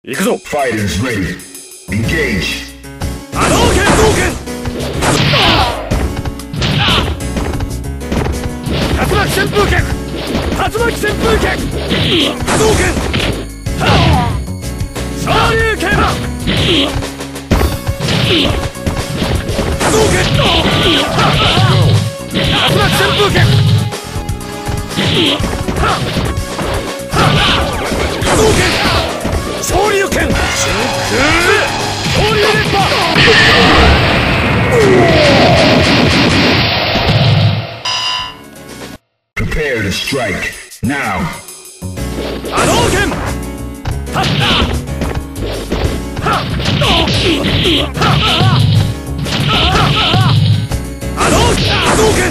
行くぞ。 Fighters ready. Engage. 波動拳竜巻旋風脚竜巻旋風脚波動拳昇竜拳波動拳竜巻旋風脚波動拳昇竜拳真空昇竜連覇 Prepare to strike. Now. 波動拳はっはっ波動拳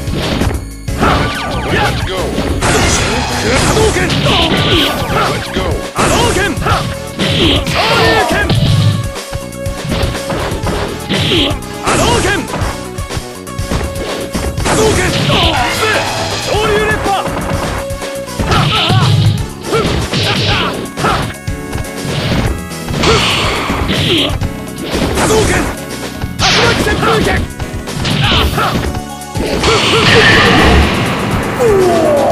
Let's go. 波動拳 Let's go. 波動拳昇竜拳波動拳波動拳昇竜連覇波動拳竜巻旋風脚